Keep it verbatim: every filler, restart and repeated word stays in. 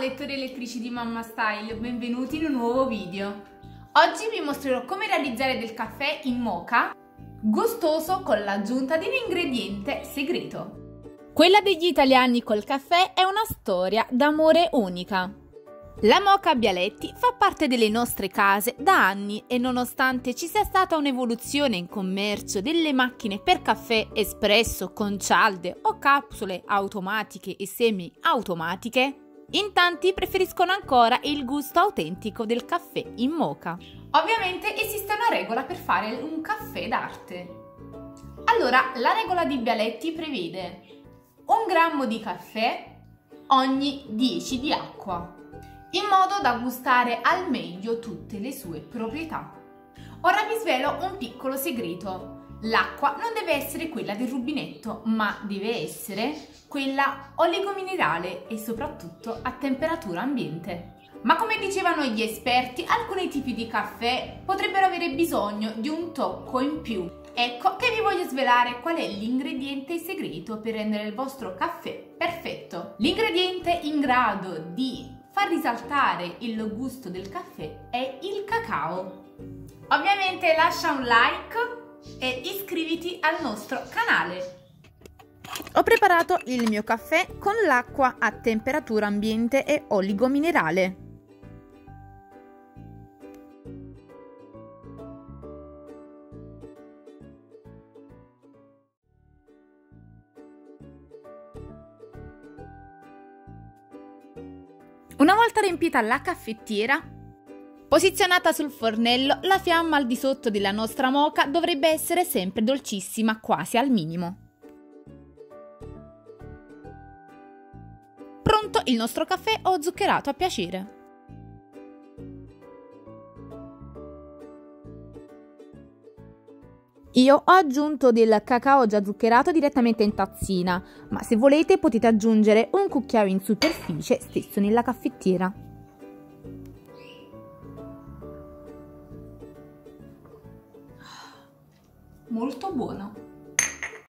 lettori e lettrici di Mamma Style, benvenuti in un nuovo video. Oggi vi mostrerò come realizzare del caffè in moka gustoso con l'aggiunta di un ingrediente segreto. Quella degli italiani col caffè è una storia d'amore unica. La moka Bialetti fa parte delle nostre case da anni e nonostante ci sia stata un'evoluzione in commercio delle macchine per caffè espresso con cialde o capsule automatiche e semi-automatiche, in tanti preferiscono ancora il gusto autentico del caffè in moka. Ovviamente esiste una regola per fare un caffè d'arte. Allora, la regola di Bialetti prevede un grammo di caffè ogni dieci di acqua, in modo da gustare al meglio tutte le sue proprietà. Ora vi svelo un piccolo segreto. L'acqua non deve essere quella del rubinetto, ma deve essere quella oligominerale e soprattutto a temperatura ambiente. Ma come dicevano gli esperti, alcuni tipi di caffè potrebbero avere bisogno di un tocco in più. Ecco che vi voglio svelare qual è l'ingrediente segreto per rendere il vostro caffè perfetto. L'ingrediente in grado di far risaltare il gusto del caffè è il cacao. Ovviamente lascia un like e iscriviti al nostro canale. Ho preparato il mio caffè con l'acqua a temperatura ambiente e oligominerale. Una volta riempita la caffettiera, posizionata sul fornello, la fiamma al di sotto della nostra moka dovrebbe essere sempre dolcissima, quasi al minimo. Pronto il nostro caffè o zuccherato a piacere. Io ho aggiunto del cacao già zuccherato direttamente in tazzina, ma se volete potete aggiungere un cucchiaio in superficie stesso nella caffettiera. Molto buono.